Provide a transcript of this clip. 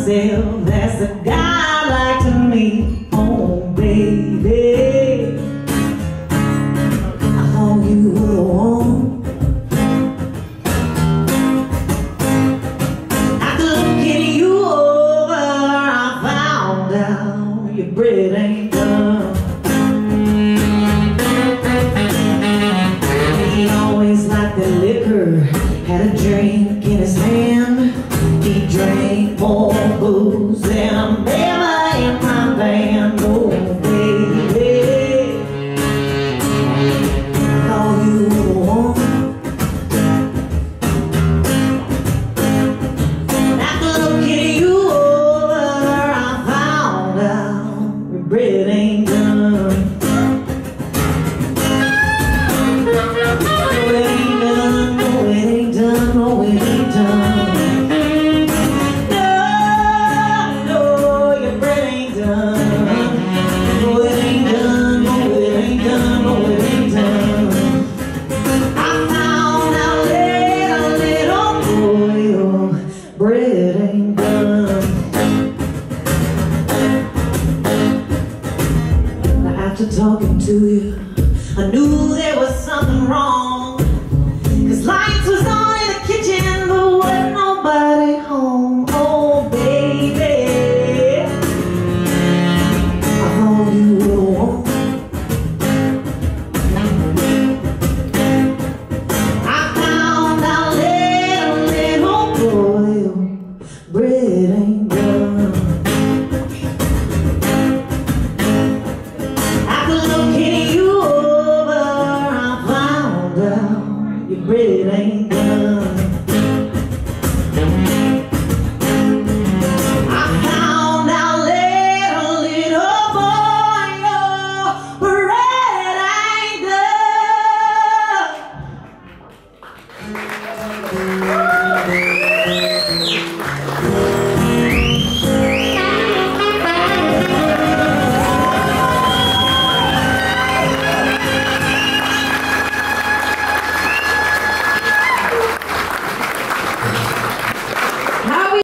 myself, that's the guy I like to meet. Oh, baby, I thought you were the one. After looking you over, I found out your bread ain't done. He always liked the liquor, had a drink in his hand. He drank more booze than a member in my band. Oh, baby, I thought you were the one. After looking you over, I found out your bread ain't done. No, it ain't done, no, it ain't done, no, it ain't done. Bread ain't done. Now after talking to you, I knew there was something wrong. 'Cause lights was on in the kitchen, but wasn't nobody home. Oh, baby, I thought you were the one. I found out little boy, bread ain't done. After looking you over, I found out your bread ain't done.